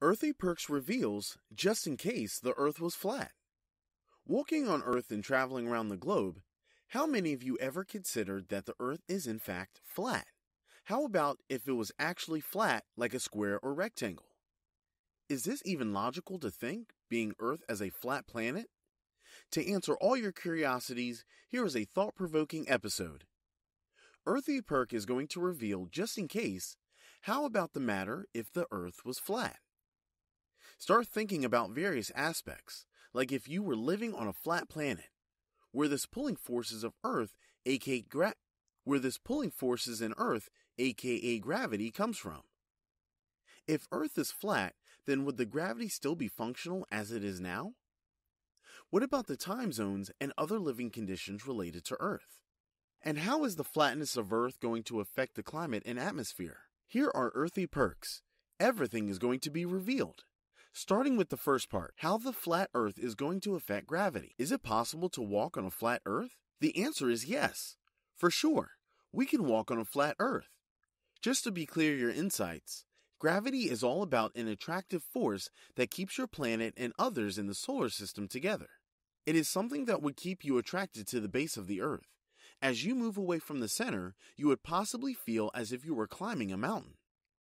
Earthy Perks reveals, just in case the Earth was flat. Walking on Earth and traveling around the globe, how many of you ever considered that the Earth is in fact flat? How about if it was actually flat like a square or rectangle? Is this even logical to think, being Earth as a flat planet? To answer all your curiosities, here is a thought-provoking episode. Earthy Perk is going to reveal, just in case, how about the matter if the Earth was flat? Start thinking about various aspects, like if you were living on a flat planet, where this pulling forces of Earth, aka gravity, comes from. If Earth is flat, then would the gravity still be functional as it is now? What about the time zones and other living conditions related to Earth? And how is the flatness of Earth going to affect the climate and atmosphere? Here are Earthy Perks. Everything is going to be revealed. Starting with the first part, how the flat Earth is going to affect gravity. Is it possible to walk on a flat Earth? The answer is yes. For sure, we can walk on a flat Earth. Just to be clear your insights, gravity is all about an attractive force that keeps your planet and others in the solar system together. It is something that would keep you attracted to the base of the Earth. As you move away from the center, you would possibly feel as if you were climbing a mountain.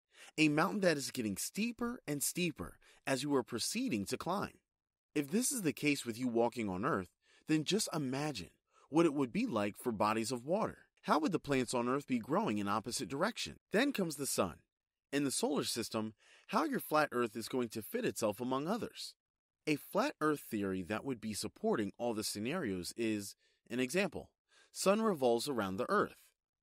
A mountain that is getting steeper and steeper as you are proceeding to climb. If this is the case with you walking on Earth, then just imagine what it would be like for bodies of water. How would the plants on Earth be growing in opposite direction? Then comes the sun. In the solar system, how your flat Earth is going to fit itself among others. A flat Earth theory that would be supporting all the scenarios is, an example, sun revolves around the Earth.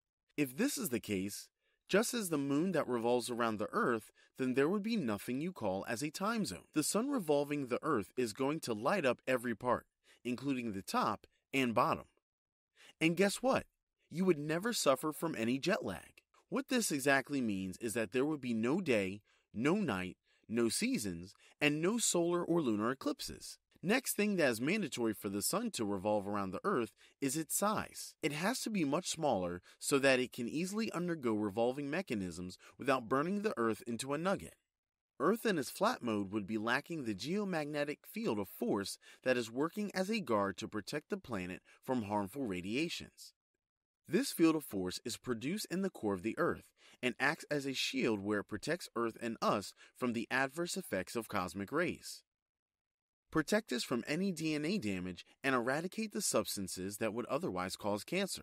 If this is the case, just as the moon that revolves around the Earth, then there would be nothing you call as a time zone. The sun revolving the Earth is going to light up every part, including the top and bottom. And guess what? You would never suffer from any jet lag. What this exactly means is that there would be no day, no night, no seasons, and no solar or lunar eclipses. Next thing that is mandatory for the sun to revolve around the Earth is its size. It has to be much smaller so that it can easily undergo revolving mechanisms without burning the Earth into a nugget. Earth in its flat mode would be lacking the geomagnetic field of force that is working as a guard to protect the planet from harmful radiations. This field of force is produced in the core of the Earth and acts as a shield where it protects Earth and us from the adverse effects of cosmic rays. Protect us from any DNA damage and eradicate the substances that would otherwise cause cancer.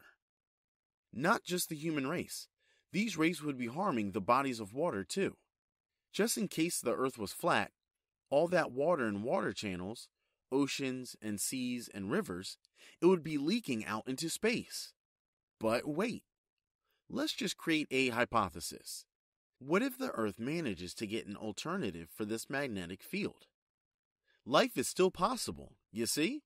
Not just the human race. These rays would be harming the bodies of water too. Just in case the Earth was flat, all that water in water channels, oceans and seas and rivers, it would be leaking out into space. But wait, let's just create a hypothesis. What if the Earth manages to get an alternative for this magnetic field? Life is still possible, you see?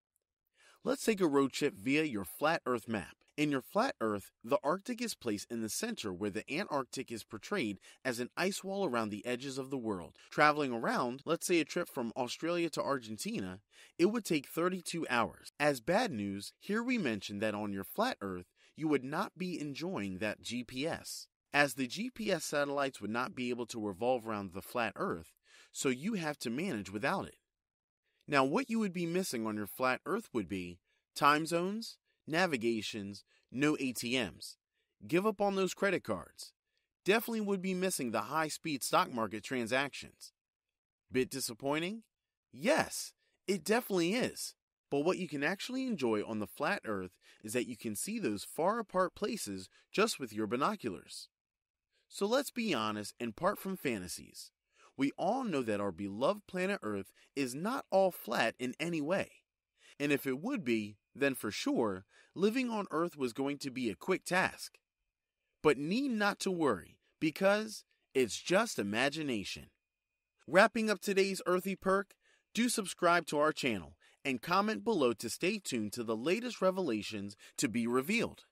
Let's take a road trip via your flat Earth map. In your flat Earth, the Arctic is placed in the center where the Antarctic is portrayed as an ice wall around the edges of the world. Traveling around, let's say a trip from Australia to Argentina, it would take 32 hours. As bad news, here we mention that on your flat Earth, you would not be enjoying that GPS, as the GPS satellites would not be able to revolve around the flat Earth, so you have to manage without it. Now, what you would be missing on your flat Earth would be time zones, navigations, no ATMs. Give up on those credit cards. Definitely would be missing the high-speed stock market transactions. Bit disappointing? Yes, it definitely is. But what you can actually enjoy on the flat Earth is that you can see those far apart places just with your binoculars. So let's be honest and part from fantasies. We all know that our beloved planet Earth is not all flat in any way. And if it would be, then for sure, living on Earth was going to be a quick task. But need not to worry, because it's just imagination. Wrapping up today's Earthy Perk, do subscribe to our channel and comment below to stay tuned to the latest revelations to be revealed.